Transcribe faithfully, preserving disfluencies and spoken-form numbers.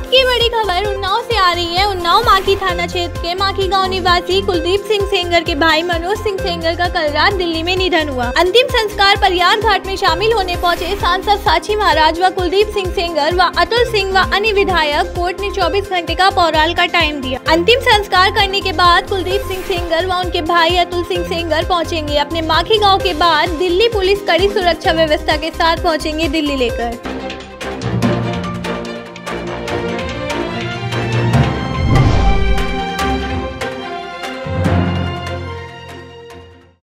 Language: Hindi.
की बड़ी खबर उन्नाव से आ रही है। उन्नाव माखी थाना क्षेत्र के माखी गांव निवासी कुलदीप सिंह सेंगर के भाई मनोज सिंह सेंगर का कल रात दिल्ली में निधन हुआ। अंतिम संस्कार परियार घाट में शामिल होने पहुंचे सांसद साक्षी महाराज व कुलदीप सिंह सेंगर व अतुल सिंह व अन्य विधायक। कोर्ट ने चौबीस घंटे का पौराल का टाइम दिया। अंतिम संस्कार करने के बाद कुलदीप सिंह सेंगर व उनके भाई अतुल सिंह सेंगर पहुँचेंगे अपने माखी गाँव के बाद दिल्ली। पुलिस कड़ी सुरक्षा व्यवस्था के साथ पहुँचेंगे दिल्ली लेकर।